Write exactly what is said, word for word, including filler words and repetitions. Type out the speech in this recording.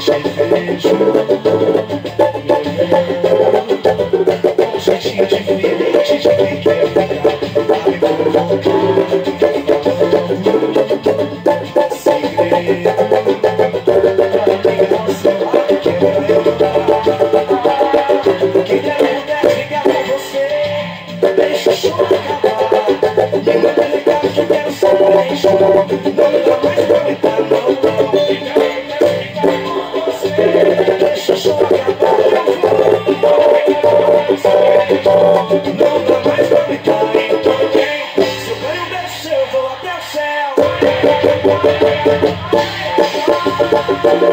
vejo me olhando com um jeitinho diferente de quem quer ficar. Tá me provocando, falando segredo pra ligar o celular que é pra eu dar. Queria poder ligar pra você, deixa o show acabar. Me manda recado que eu quero saber. Não dá mais pra aguentar, não, não. Deixa o show acabar, eu vou. Não dá mais pra aguentar, então vem. Se eu ganho um beijo seu, eu vou até o céu.